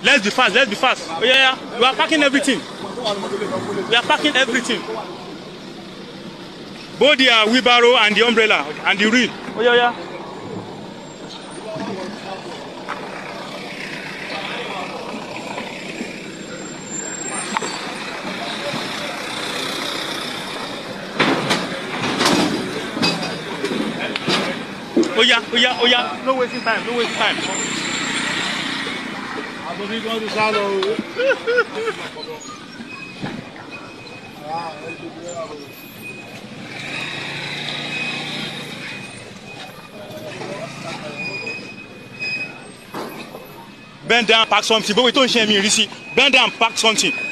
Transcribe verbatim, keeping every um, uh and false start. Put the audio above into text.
Let's be fast. Let's be fast. Oh yeah, yeah. We are packing everything. We are packing everything. Both the uh, wheelbarrow and the umbrella and the reel. Oh yeah, yeah. Oh yeah, oh yeah, oh yeah. No wasting time. No wasting time. Bend down, pack something. But we don't share me, you see. Bend down, pack something.